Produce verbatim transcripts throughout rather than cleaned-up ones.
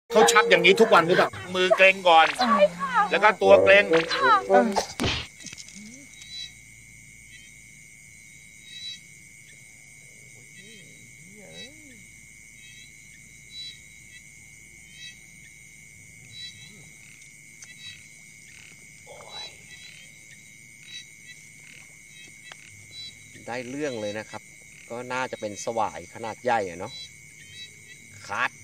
เขาชักอย่างนี้ทุกวันหรือเปล่ามือเกร็งก่อนแล้วก็ตัวเกร็งได้เรื่องเลยนะครับก็น่าจะเป็นสวายขนาดใหญ่อะเนาะคัด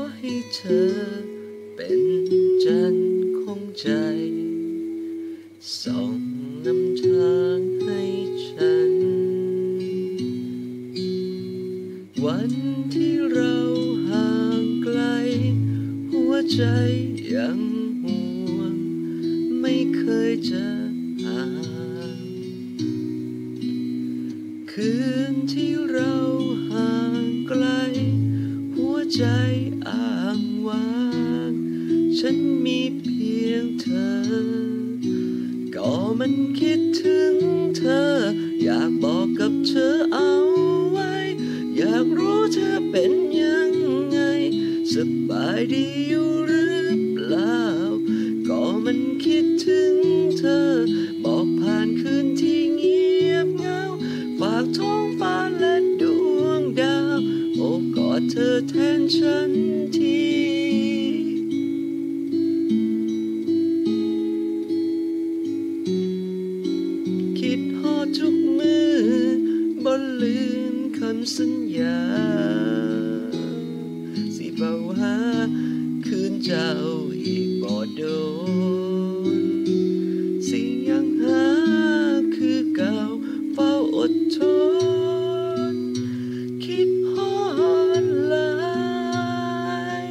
ให้เธอเป็นจันทร์ของใจส่องนำทางให้ฉันวันที่เราห่างไกลหัวใจยังห่วงไม่เคยจะห่างคืนที่เราห่างไกลหัวใจอ้างว้างฉันมีเพียงเธอก็มันคิดถึงเธออยากบอกกับเธอเอาไว้อยากรู้เธอเป็นยังไงสบายดีอยู่หรือเปล่าก็มันคิดถึงเธอบอกผ่านคืนที่เงียบเหงาฝากท้องฟ้าและดวงดาวโอบกอดเธอแทนฉันทีคิดฮอดทุกมือบ่ลืมคำสัญญาสิเฝ้าหาคืนเจ้าอีกบ่โดนสิ่งยังหาคือเก่าเฝ้าอดทนคิดฮอดหลาย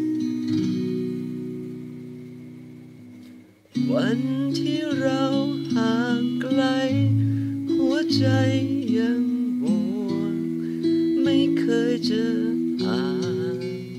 วันที่เราห่างไกลหัวใจยังห่วงไม่เคยเจอห่าง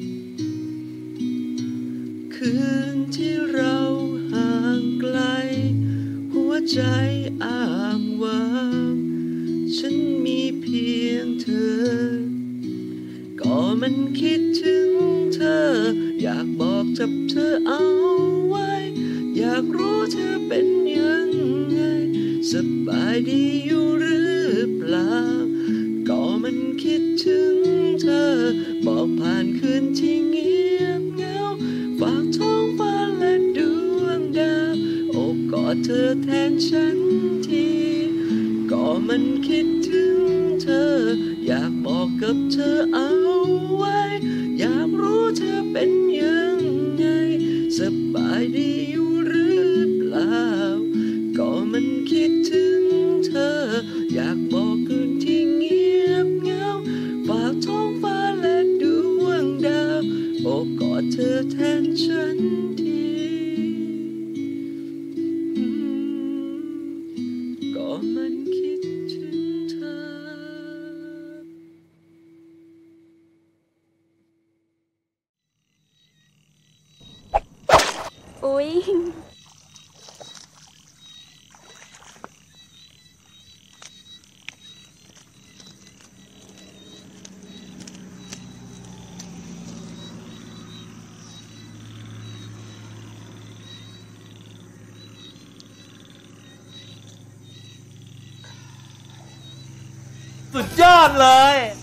คืนที่เราห่างไกลหัวใจอ้างว้างฉันมีเพียงเธอก็มันคิดถึงเธออยากบอกกับเธอเอาไว้อยากรู้เธอเป็นยังไงสบายดีอยู่หรือเปล่าก็มันคิดถึงเธอบอกผ่านคืนที่เงียบเหงาฝากท้องฟ้าและดวงดาวโอบกอดเธอแทนฉันทีก็มันคิดถึงเธออยากบอกกับเธอเอาไว้อยากรู้เธอเป็นยังไงสบายดีอยู่หรือเปล่าก็มันคิดถึงเธออยากบอกคืนที่เงียบเหงาฝากท้องฟ้าและดวงดาวโอบกอดเธอแทนฉันทีก็มันคิดถึงเธออุ๊ยสุดยอดเลย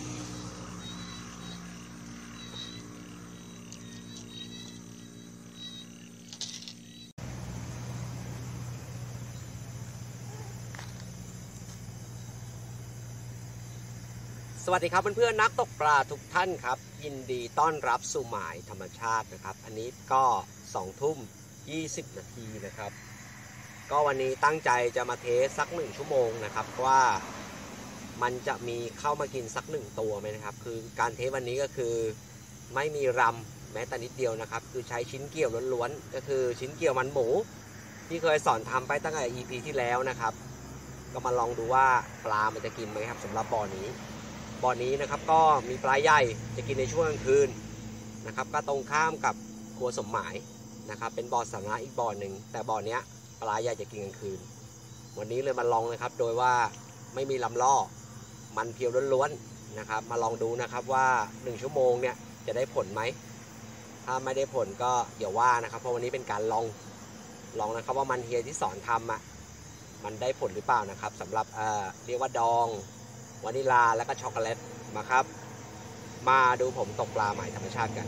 สวัสดีครับเพื่อนๆนักตกปลาทุกท่านครับยินดีต้อนรับสู่หมายธรรมชาตินะครับอันนี้ก็สองทุ่มยี่สิบนาทีนะครับก็วันนี้ตั้งใจจะมาเทสสักหนึ่งชั่วโมงนะครับว่ามันจะมีเข้ามากินสักหนึ่งตัวไหมนะครับคือการเทสวันนี้ก็คือไม่มีรำแม้แต่นิดเดียวนะครับคือใช้ชิ้นเกี่ยวล้วนๆก็คือชิ้นเกี่ยวมันหมูที่เคยสอนทำไปตั้งแต่ อี พี ที่แล้วนะครับก็มาลองดูว่าปลามันจะกินไหมครับสำหรับบ่อนี้บ่อนี้นะครับก็มีปลาใหญ่จะกินในช่วงกลางคืนนะครับก็ตรงข้ามกับครัวสมหมายนะครับเป็นบ่อสาธารณะอีกบ่อหนึ่งแต่บ่อนี้ปลาใหญ่จะกินกลางคืนวันนี้เลยมาลองนะครับโดยว่าไม่มีลำล่อมันเพียวล้วนๆนะครับมาลองดูนะครับว่าหนึ่งชั่วโมงเนี่ยจะได้ผลไหมถ้าไม่ได้ผลก็เดี๋ยวว่านะครับเพราะวันนี้เป็นการลองลองนะครับว่ามันเฮียที่สอนทำอ่ะมันได้ผลหรือเปล่านะครับสำหรับเอ่อเรียกว่าดองวานิลาแล้วก็ช็อกโกแลตมาครับมาดูผมตกปลาใหม่ธรรมชาติกัน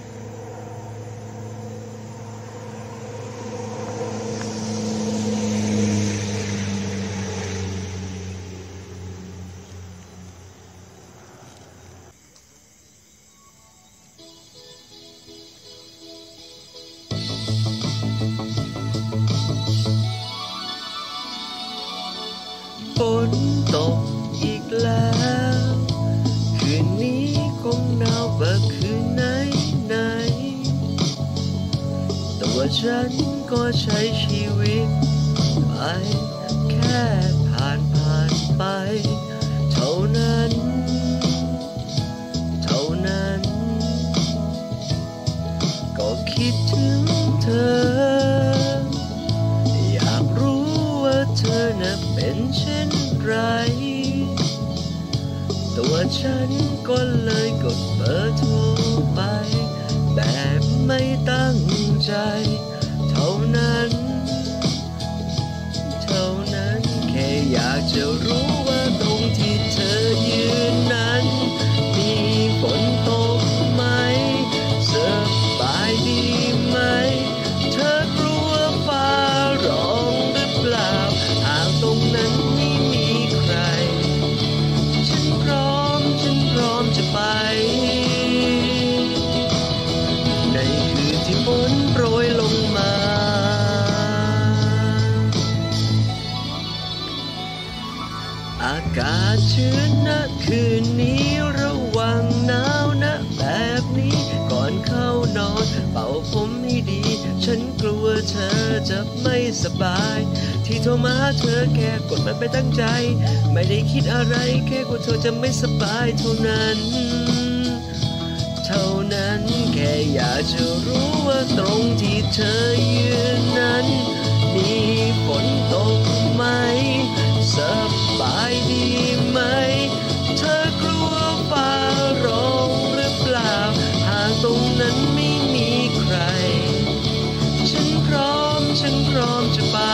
อฉันก็ใช้ชีวิตไปแค่ผ่านผ่านไปเท่านั้นเท่านั้นก็คิดถึงเธออยากรู้ว่าเธอน่ะเป็นเช่นไรตัวฉันก็เลยกดเบอร์โทรไปแบบไม่ตั้งใจเท่านั้นเท่านั้นแค่อยากจะรู้ว่าตรงที่เธอยืนนั้นมีฝนตกไหมสบายดีไหมเธอกลัวฟ้าร้องหรือเปล่าหากตรงนั้นไม่มีใครฉันพร้อมฉันพร้อมจะไปในคืนที่ฝนโปรยลงมาอากาศชื้นนะคืนนี้ระวังหนาวนะแบบนี้ก่อนเข้านอนเป่าผมให้ดีฉันกลัวเธอจะไม่สบายที่โทรมาเธอแค่กดมันไปตั้งใจไม่ได้คิดอะไรแค่กลัวเธอจะไม่สบายเท่านั้นเท่านั้นแค่อยากจะรู้ว่าตรงที่เธอยืนนั้นมีฝนตกไหมสบายดีไหมเธอกลัวฟ้าร้องหรือเปล่าหากตรงนั้นไม่มีใครฉันพร้อมฉันพร้อมจะไป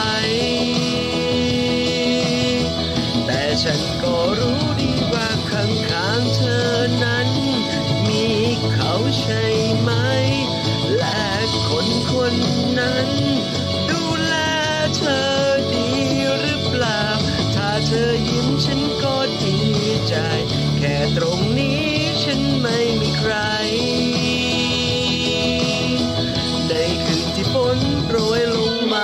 แต่ฉันก็รู้ดีว่าข้างๆเธอนั้นมีเขาใช่ไหมและคนคนนั้นดูแลเธอดีหรือเปล่าถ้าเธอยิ้มฉันก็ดีใจแค่ตรงนี้ฉันไม่มีใครในคืนที่ฝนโปรยลงมา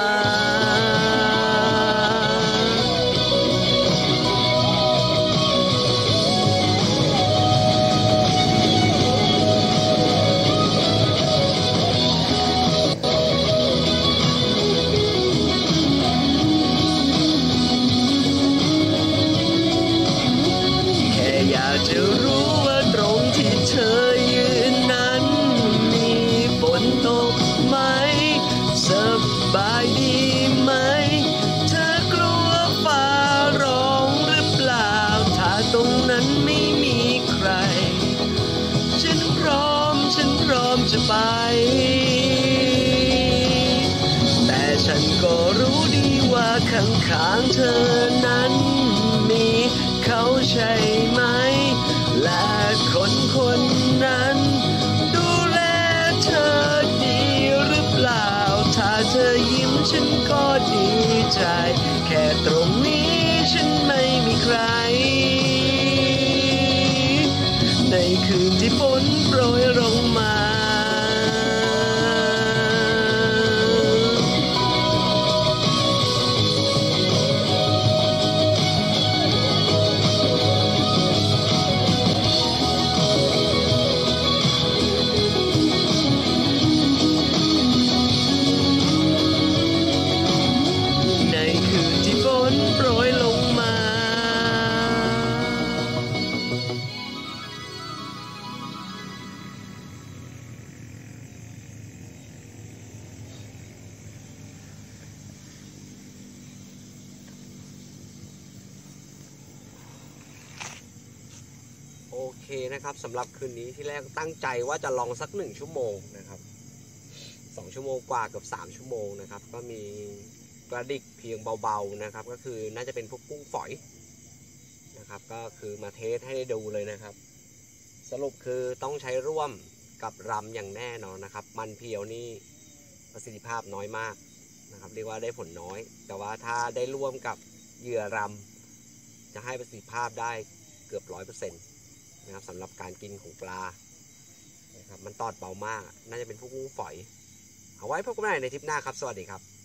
จะรู้ว่าตรงที่เธอยืนนั้นมีฝนตกไหมสบายดีไหมเธอกลัวฟ้าร้องหรือเปล่าถ้าตรงนั้นไม่มีใครฉันพร้อมฉันพร้อมจะไปแต่ฉันก็รู้ดีว่าข้างๆเธอนั้นมีเขาใช่ไหมและคนคนนั้นดูแลเธอดีหรือเปล่าถ้าเธอยิ้มฉันก็ดีใจแค่ตรงนี้ฉันไม่มีใครในคืนที่ฝนโปรยลงมาโอเคนะครับสำหรับคืนนี้ที่แรกตั้งใจว่าจะลองสักหนึ่งชั่วโมงนะครับสองชั่วโมงกว่าเกือบสามชั่วโมงนะครับก็มีกระดิกเพียงเบาๆนะครับก็คือน่าจะเป็นพวกกุ้งฝอยนะครับก็คือมาเทสให้ได้ดูเลยนะครับสรุปคือต้องใช้ร่วมกับรำอย่างแน่นอนนะครับมันเพียวนี่ประสิทธิภาพน้อยมากนะครับเรียกว่าได้ผลน้อยแต่ว่าถ้าได้ร่วมกับเหยื่อรำจะให้ประสิทธิภาพได้เกือบร้อยเปอร์เซ็นต์นะครับสำหรับการกินของปลานะครับมันตอดเบามากน่าจะเป็นพวกกุ้งฝอยเอาไว้พบกันใหม่ในทริปหน้าครับสวัสดีครับ